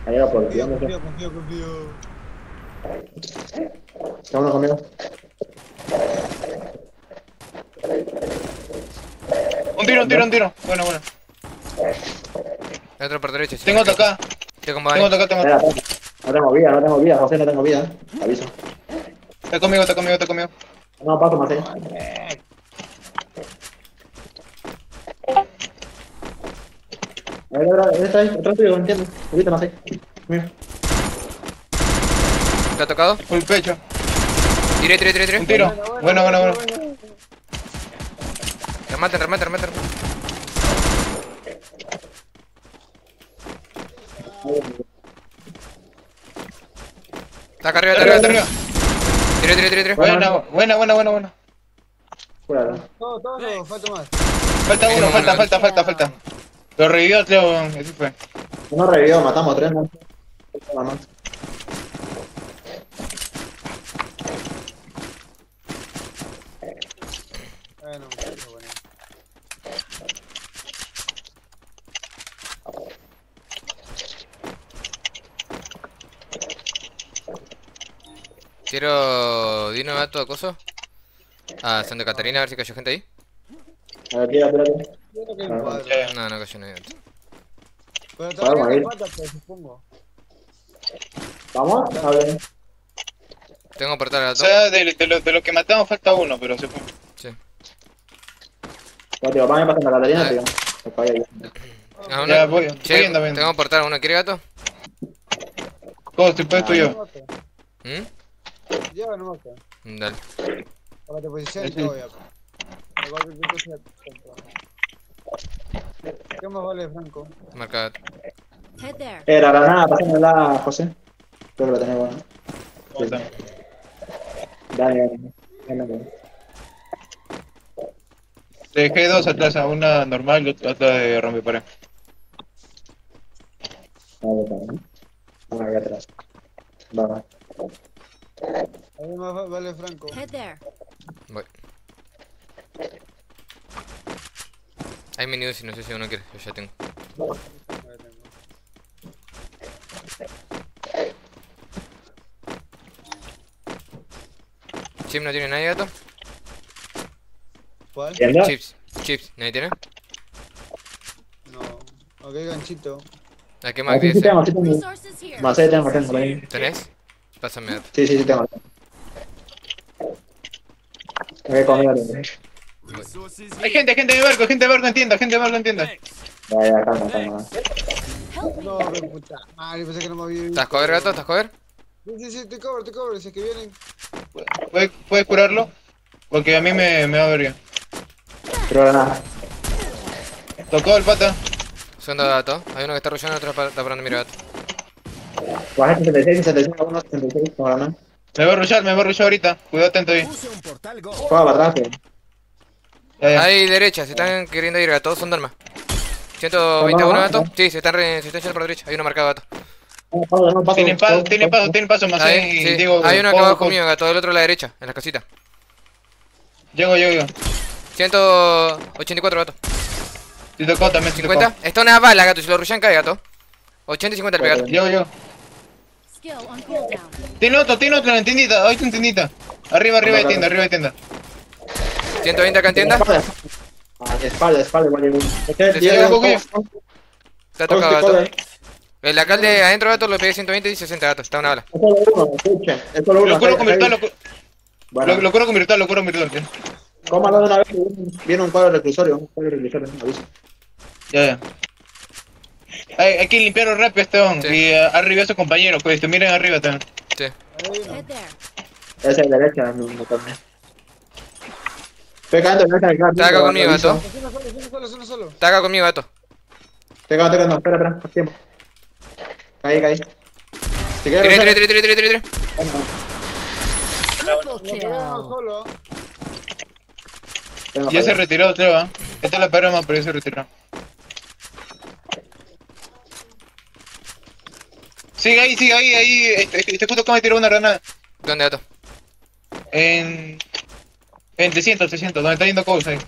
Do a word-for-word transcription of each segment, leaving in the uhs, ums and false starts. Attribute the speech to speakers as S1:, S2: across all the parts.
S1: Ahí va por el
S2: Confío,
S1: tío, no sé.
S2: confío, confío, confío.
S1: Está uno conmigo.
S3: Un tiro, un tiro, un tiro. Bueno, bueno.
S4: Hay otro por derecha, si no
S3: Tengo
S4: me
S3: otro
S4: equivoco.
S3: acá.
S4: Estoy con
S3: Tengo
S4: Bani.
S3: otro acá, tengo
S1: Espera,
S3: otro.
S1: espera. No tengo vida, no tengo vida, José, no tengo vida. Te aviso.
S3: Está conmigo, está conmigo, está conmigo.
S1: No, paso más ahí. A ver, ahora, esta ahí, atrás tuyo, entiendo. Un poquito más ahí. Mira.
S4: ¿Te ha tocado?
S3: Full pecho.
S4: Tire, tire, tire,
S3: Un
S4: tire.
S3: tiro. Bueno, bueno, bueno.
S4: Remate, remate, remate, remate. Está acá arriba, está
S3: Arriba,
S4: arriba.
S3: arriba.
S4: Tire, tire, tire, tire.
S3: Buena, buena, buena, buena, buena.
S1: Cúralo.
S2: Todo, todo, no, falta más.
S3: Falta uno, falta, falta, falta, falta. Lo revivió, Cleo, ese fue.
S1: Uno revivió, matamos a tres, ¿no? Nada más.
S2: Bueno, muchacho, bueno.
S4: Quiero... Dino gato de coso. Ah, Santa Catarina, a ver si cayó gente ahí.
S1: A ver, tira, tírate.
S2: Yo creo que hay
S1: Ah,
S2: un cuadro.
S3: ya, ya.
S4: No, no cayó nadie. gato.
S2: Pero
S1: Podemos
S2: todavía
S1: ir.
S2: no falta, pues, supongo.
S1: ¿Vamos? Está bien.
S4: Tengo portal
S3: O
S4: gato.
S3: sea, de, de, lo, de lo que matamos falta uno, pero se fue.
S4: Sí.
S1: Ya, tío, van a pasar la Catalina,
S4: Ah.
S1: tío. Se falla ahí.
S4: Ah, uno-
S3: Ya, voy,
S4: Che,
S3: voy yendo, voy yendo.
S4: tengo portal, ¿uno quiere gato?
S3: ¿Cómo estoy puesto
S1: Ah,
S3: yo?
S4: ¿Mm?
S2: Lleva, no mata.
S4: Dale.
S2: Para te posición y te voy a. Igual que tú sea contra. ¿Qué más vale, Franco?
S4: Marca gato.
S5: Head there.
S1: Eh, la granada, pásamela, José. Creo que la tenés buena.
S3: ¿Cómo está?
S1: Dale, dale. Dale, dale.
S3: Dejé dos atrás, a una normal y otra de rompepared.
S1: Dale, dale. Una aquí atrás. Va, va.
S2: ¿Qué más va- vale, Franco?
S5: Head there.
S4: Voy. Hay menús y no sé si uno quiere, yo ya tengo.
S2: Ahí tengo.
S4: Chip no tiene nadie gato.
S2: ¿Cuál?
S1: ¿Tienda?
S4: Chips, chips, ¿nadie tiene?
S2: No. Ok, ganchito.
S4: ¿A qué
S1: Ah,
S4: más
S1: sí, sí
S4: dice?
S1: tengo, sí tengo.
S5: Resources here.
S1: Más ahí tengo, tengo. ahí.
S4: ¿Tenés? Pásame gato.
S1: Sí, sí, sí tengo. Ok, conmigo tengo.
S3: Hay gente, hay gente de barco, gente de barco en tienda, gente de barco en tienda.
S1: Ya, ya, calma, calma.
S5: Help me.
S2: No, qué puta madre, pensé que no me había visto.
S4: ¿Estás cover gato? ¿Estás cover?
S2: Sí, sí, sí, te cobro, te cobro, si es que vienen.
S3: ¿Puedes, puedes curarlo? Porque a mí me, me va a ver bien.
S1: Pero granada.
S3: Tocó el pata.
S4: Segundo gato. Hay uno que está rushando y otro está parando mira gato.
S1: Bajé sesenta y seis, sesenta y seis, uno sesenta y seis, con granada.
S3: Me va a rushar, me va a rushar ahorita. Cuidado atento ahí.
S1: Juega para atrás, tío.
S3: Ya, ya.
S4: Ahí derecha, se están queriendo ir gato, son Dharma. ciento veintiuno gato. Sí, se están, re- se están yendo por derecha. Hay uno marcado gato.
S3: Tienen paso, tienen paso, tienen paso más
S4: Ahí,
S3: y
S4: sí.
S3: digo.
S4: Hay uno acá
S3: poco,
S4: abajo
S3: poco.
S4: mío, gato, del otro a la derecha, en la casita.
S3: Llego, llego, llego.
S4: ciento ochenta y cuatro gato.
S3: Te tocó también, te tocó.
S4: cincuenta. Está una bala, gato, si lo rushan cae, gato. ochenta y cincuenta el pegato.
S3: Llego, llego.
S5: Skill on cooldown.
S3: Tiene otro, tiene otro en la tiendita, ahí está en tiendita. Arriba, arriba de tienda, arriba de tienda.
S4: ciento veinte acá en tienda.
S1: Ah, espalda, espalda, igual llegó. Es que
S4: Sí,
S1: llega
S3: sí,
S1: un
S3: sí.
S1: poco-
S4: Está
S1: poco
S4: tocado
S1: de cover.
S4: gato. El alcalde adentro gato lo pegué ciento veinte y sesenta gato. Está una bala.
S1: Es solo uno, escuchen. Es solo uno.
S3: Lo curo
S1: acá-
S3: con
S1: acá
S3: virtual,
S1: hay-
S3: lo, cu-
S1: Bueno,
S3: lo, lo curo con virtual, lo curo con virtual. tío.
S1: cómalo de una vez. Viene un cuadro reclusorio. Un cuadro reclusorio, aviso.
S3: Ya, ya. Hay, hay que limpiarlo rápido este on.
S4: Sí.
S3: Y uh, arriba a sus compañeros, pues, te miren arriba también.
S4: Sí.
S2: Ahí uno.
S5: Head there.
S1: Ese es derecha, no, no también. Estoy cagando, no está el
S4: Está acá conmigo, gato.
S2: Es uno solo, es uno solo, es uno solo.
S4: Está acá conmigo, gato.
S1: Estoy cagando, estoy cagando. Espera, espera, por tiempo. Caí, caí. Si
S4: Tire,
S1: quieres,
S4: tire, tire, tire, tire, tire.
S5: Triple
S2: Lo
S5: kill.
S2: pegué uno solo.
S1: Tengo
S3: Ya se
S1: para-
S3: retiró, creo, ¿ah? Esta es la perra más, pero ya se retiró. Sigue ahí, sigue ahí, ahí. Este, este, este justo acaba de tirar una granada.
S4: ¿Dónde, gato?
S3: En. En trescientos, trescientos, donde está yendo Coles ahí.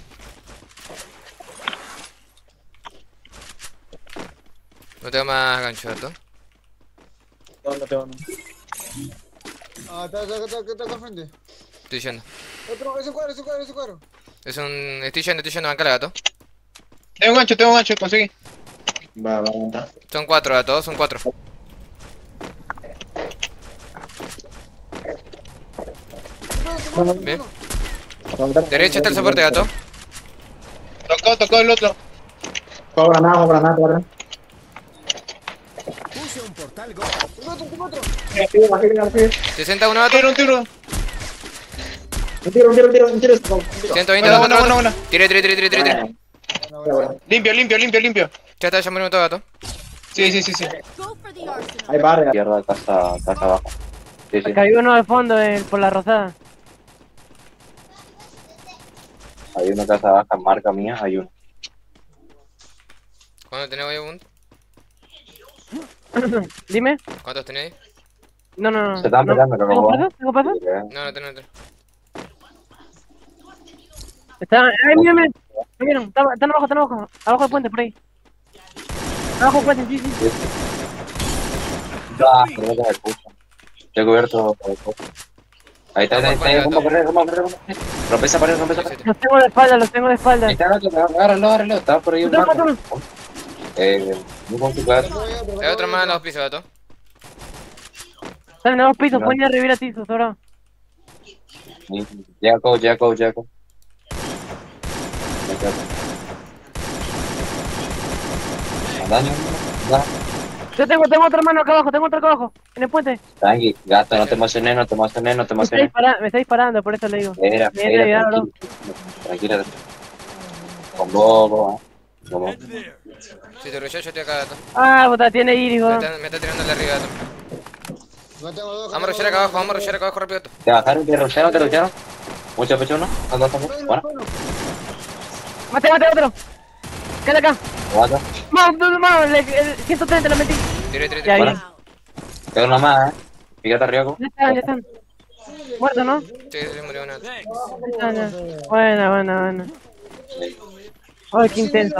S4: No tengo más gancho, gato.
S2: No, no tengo, no. Ah, está, está, está, está acá al frente.
S4: Estoy yendo.
S2: Otro, ese cuadro, ese cuadro, ese cuadro.
S4: Es un... Estoy yendo, estoy yendo, bancala, gato.
S3: Tengo un gancho, tengo un gancho, conseguí.
S1: Va, va, aguanta.
S4: Son cuatro, gato, son cuatro. Bien.
S1: Aguanta.
S4: Derecha está el soporte, gato.
S3: Tocó, tocó el otro.
S1: Juego granada, juego granada, juego granada.
S6: Puse un portal go.
S2: Un otro, un otro.
S1: Arriba, arriba, arriba.
S4: sesenta uno, gato.
S3: Tiro, un tiro.
S1: Un tiro, un tiro, un tiro, un tiro. Un tiro.
S4: ciento veinte,
S3: Buena,
S4: gato,
S3: buena,
S4: gato.
S3: buena, buena.
S4: Tire, tire, tire, tire, tire, tire.
S1: Bueno,
S2: Bueno,
S1: bueno,
S2: bueno.
S1: bueno.
S3: Limpio, limpio, limpio, limpio.
S4: Ya está, ya morimos todo, gato.
S3: Sí, sí, sí, sí.
S5: Go for the arsenal.
S1: Hay barra.
S7: Izquierda, casa, casa abajo. Sí, sí.
S8: Acá hay uno de fondo eh, por la rosada.
S7: Hay una casa baja, marca mía, hay uno.
S4: ¿Cuántos tenés ahí, Ubuntu?
S8: Dime.
S4: ¿Cuántos tenés ahí?
S8: No, no, no.
S7: Se están
S8: no.
S7: peleando, ¿no?
S8: ¿Tengo paso? ¿Tengo paso?
S4: No, no tenés, no tenés.
S8: Está... ¡Ay, mira, mira! Mira, están están abajo, están abajo. Abajo del puente, por ahí. Abajo del puente, sí, sí.
S7: Ah, pero no se escucha. Estoy cubierto. Ahí está, ahí está, ahí está. Vamos a correr, vamos a correr, vamos a correr. Rompe esa pared, rompe esa pared.
S8: Los tengo de espalda, los tengo de espalda.
S7: Ahí está, agárralo, agárralo. Estaba por ahí un
S8: Otro,
S7: marco.
S8: otro.
S7: Eh, muy complicado.
S4: Hay otro más en los pisos, gato.
S8: Están en dos pisos,
S7: No.
S8: pueden ir a revivir a Tisos, ahora.
S7: Jaco, Jaco, Jaco. Daño, da.
S8: Yo tengo, tengo otro hermano acá abajo, tengo otro acá abajo, en el puente.
S7: Tranqui, gato, no te emociones, no te emociones, no te
S8: Me está,
S7: emociones.
S8: dispara- me está disparando, por eso le digo.
S7: Era,
S8: Bien,
S7: era,
S8: bien,
S7: tranquilo. Tranquila. Con bobo, ¿eh? Como-
S6: Head there.
S4: Si te rushó, yo estoy acá, gato.
S8: Ah, puta, tiene iris,
S4: Me
S8: weón.
S4: está, me está tirando de arriba, gato.
S2: No tengo dos,
S4: Vamos a rushear acá abajo, vamos a rushear acá abajo rápido, gato.
S7: ¿Te bajaron? ¿Te rushearon? ¿Te rushearon? Mucho pecho uno. Con dos también. Bueno,
S8: Mate, mate, otro. Quédate acá.
S7: cuatro.
S8: Mano, no, no, mano, el, el ciento treinta lo metí.
S4: Tire, tire,
S8: Ya,
S4: tire.
S8: bien.
S7: Queda uno más, ¿eh? Fíjate arriba.
S8: Ya están, ya están. Muerto, ¿no?
S4: Sí, sí, murió una.
S6: Thanks.
S8: Ya están, ya. Buena, buena, buena. Ay, qué intenso.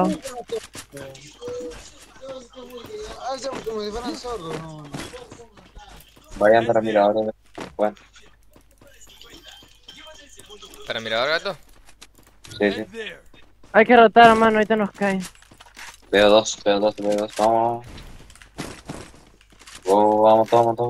S2: Ah, se- como si fueran sordos, no.
S7: Vayan para miradores. Bueno,
S4: Para mirador, gato.
S7: sí, sí.
S6: Head there.
S8: Hay que rotar, mano, ahorita nos caen.
S7: Veo dos, veo dos, veo dos. Vamos. Oh, vamos, toma, toma.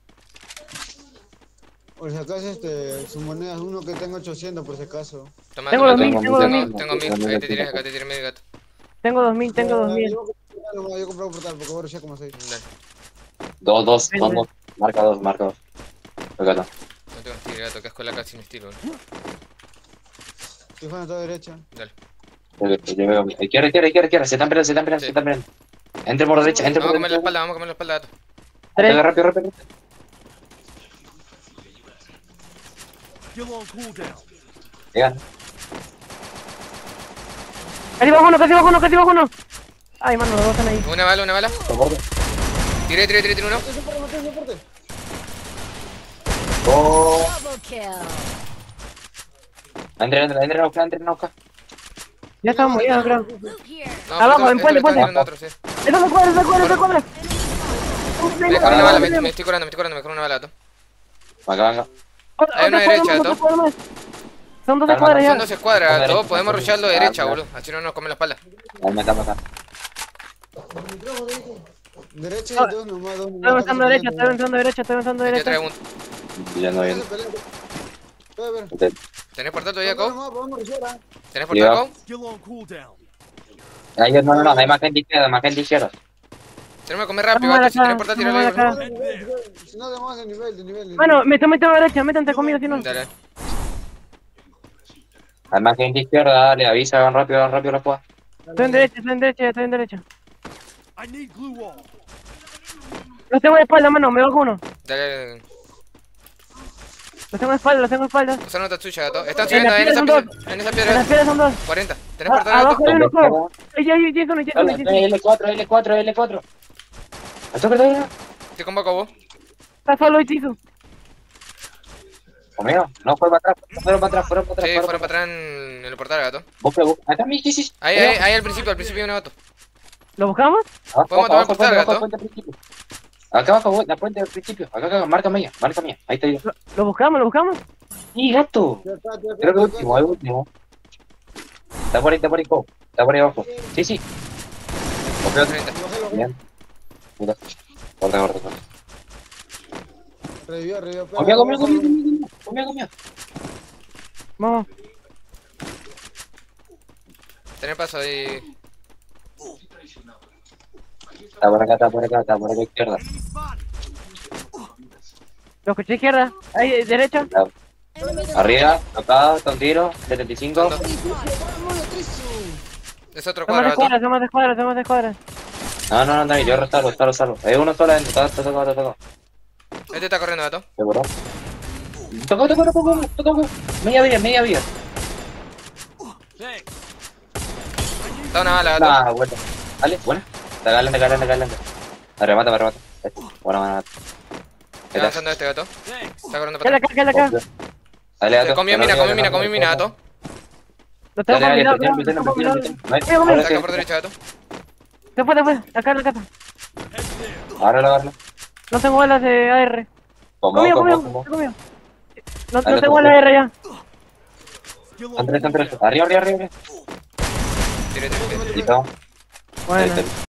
S2: Por si acaso, este, su moneda es uno que tengo ochocientos, por si acaso.
S4: Toma,
S8: Tengo
S4: toma,
S8: dos mil,
S4: toma.
S8: tengo dos
S4: Tengo,
S8: mil.
S4: tengo mil. Ahí te tiré, acá te tiré mil, gato.
S8: Tengo dos mil, tengo dos mil.
S2: Yo voy a comprar- yo compré un portal porque voy a rushear como seis.
S4: Dale.
S7: Dos, dos, son dos. Marca dos, marca dos. Acá está.
S4: No tengo estilo, gato. Casco la casi sin estilo, boludo.
S2: Estoy jugando a toda derecha.
S4: Dale.
S7: Yo veo. Izquierda, izquierda, izquierda, izquierda. Se están peleando, se están peleando, se
S4: Sí.
S7: están peleando. Entre por derecha, entre
S4: Vamos a
S7: por
S4: comer la
S7: derecha.
S4: espalda, vamos a comer la espalda, gato.
S7: Rápido, rápido, rápido.
S6: Still on cooldown.
S7: Llegan.
S8: Casi bajo uno, casi bajo uno, casi bajo uno. Ay, mano, los dos están ahí.
S4: Una bala, una bala.
S7: Soporte.
S4: Tiré, tiré, tiré, tiré uno.
S2: Soporte, soporte, soporte.
S7: Oh.
S5: Double kill.
S7: Entre, entre, entre, Nauca, entre, Nauca.
S8: Ya estamos movidos, creo.
S5: Loot here.
S4: No,
S8: Abajo,
S4: pero
S8: en
S4: esto-
S8: puente,
S4: esto
S8: puente.
S4: está tirando otro, sí.
S8: Eso se cuadra, se cuadra, se cuadra.
S4: Me dejaron una bala, me, me estoy curando, me estoy curando, me dejaron una bala, gato.
S7: Acá, venga.
S8: Otra-
S4: Hay una
S8: otra
S4: derecha,
S8: cuadra más,
S4: Gato.
S8: otra cuadra más. Son dos
S7: Calma,
S8: cuadras
S4: Son
S8: ya.
S4: dos escuadras, gato.
S7: Derecha.
S4: Podemos rushearlo derecha,
S7: Ah,
S4: boludo. Así no nos comen la espalda.
S7: Ahí me está matando.
S2: Derecha y
S8: Ah,
S2: dos nomás, dos nomás.
S8: Estoy avanzando derecha, estoy avanzando derecha, estoy avanzando
S4: Te
S8: derecha.
S4: traigo un.
S7: Ya no
S2: Se
S7: viene.
S2: pelean. Puede ver.
S7: Ok.
S4: ¿Tenés portal todavía,
S2: Dos
S4: Cow?
S2: nomás, podemos rushear, ah.
S4: ¿Tenés portal,
S7: Ya.
S4: Cow?
S6: Still on cooldown.
S7: Ahí, no, no, no, hay más gente izquierda, más gente izquierda.
S4: Tenemos que comer rápido,
S8: Vamos a
S4: gato. Si
S8: acá,
S4: tenés portal, tiralo
S8: vamos
S4: ahí,
S8: acá.
S4: boludo.
S6: Head there.
S2: Si no, demos de nivel, de nivel. de
S8: Mano,
S2: nivel.
S8: me estoy metiendo a derecha, métanse conmigo, si no.
S4: Dale.
S7: Hay más gente izquierda, dale, avisa, van rápido, van rápido la jugada.
S8: Estoy en derecha, estoy en derecha, estoy en derecha.
S6: I need glue wall.
S8: Los tengo de espalda, mano, me bajo uno.
S4: Dale.
S8: Los tengo de espalda, los tengo de espalda.
S4: Usa nota tuya, gato. Están
S8: En
S4: subiendo
S8: las
S4: ahí en esa
S8: piedras son
S4: piedra. En esa
S8: En
S4: piedra,
S8: las
S4: gato.
S8: piedras son dos.
S4: cuarenta. ¿Tenés
S8: Ah,
S4: portal,
S8: abajo
S4: gato?
S8: hay uno solo. Ay, ay, ay, uno, uno, uno.
S7: L cuatro, L cuatro, L cuatro. ¿Esto qué te
S4: Te convoco vos.
S8: Está solo Ichizu.
S7: Conmigo, no, fueron para atrás, fueron para atrás, fueron para atrás.
S4: Sí,
S7: fueron
S4: fueron para atrás en el portal, gato.
S7: Busca, busca. Acá, mi, sí, sí.
S4: Ahí, ahí, ahí al principio, al principio hay un gato.
S8: ¿Lo buscamos?
S7: Abajo,
S4: Podemos
S7: abajo,
S4: tomar
S7: abajo,
S4: portal,
S7: abajo,
S4: gato.
S7: al principio. Acá abajo, la puente del principio. Acá, acá, marca mía, marca mía. Ahí está yo.
S8: Lo, lo buscamos, lo buscamos.
S7: ¡Y gato!
S2: Ya está, ya está,
S7: Creo que
S2: ya
S7: último, el último. Está por ahí, está por ahí, Co. Está por ahí abajo. Sí, sí. Confío.
S4: treinta.
S2: está. Bájalo,
S7: Bien. Mira. Corta, corta, corta.
S2: Revivió, revivió. Espera,
S7: Conmigo, conmigo,
S2: bájalo.
S7: conmigo, conmigo. Conmigo, conmigo.
S8: Vamos.
S4: Tener paso ahí.
S7: Está por acá, está por acá, está por acá izquierda.
S8: Lo escuché izquierda. Ahí, derecha.
S7: Arriba, tocado, está un tiro. setenta y cinco.
S4: Es otro
S8: Somos de
S4: cuadro,
S8: escuadra,
S4: vato.
S8: somos de escuadra, somos de escuadra.
S7: No, no, no, no, yo restalo, restalo, salvo. Hay uno solo adentro, está tocado, está tocado.
S4: Este está corriendo, vato.
S7: ¿Seguro? Tocó, tocó, tocó, tocó, tocó. Media vía, media vía.
S6: Thanks.
S4: Está una bala, vato.
S7: Ah, bueno. Dale, buena. Está galante, galante, galante. Me remata, me remata. Buena, buena.
S4: Está avanzando este, vato.
S6: Thanks.
S4: Está corriendo
S8: Quédala
S4: para
S8: acá, quédala acá.
S7: Dale, gato.
S4: Comió mina, comió mina, comió mina, vato.
S8: Lo tengo
S7: Dale, dale,
S8: combinado,
S7: metelo,
S8: lo tengo
S7: metelo,
S8: combinado.
S7: metelo, metelo.
S8: Mira, mira.
S7: Ahora
S4: Saca
S7: sí.
S4: por derecha, vato.
S8: Se fue, se fue. Acá en la casa.
S6: Head there.
S7: Ahora lo agarro.
S8: No tengo balas de A R.
S7: Como,
S8: Conmigo,
S7: como,
S8: conmigo,
S7: como.
S8: conmigo. No,
S7: Dale,
S8: no tengo
S7: como.
S8: balas de A R ya.
S6: Still on
S7: Andrés,
S6: cooldown.
S7: Andrés. Arriba, arriba, arriba.
S4: Tire, tire, tire.
S7: Listo. Ahí
S8: Bueno.
S7: está.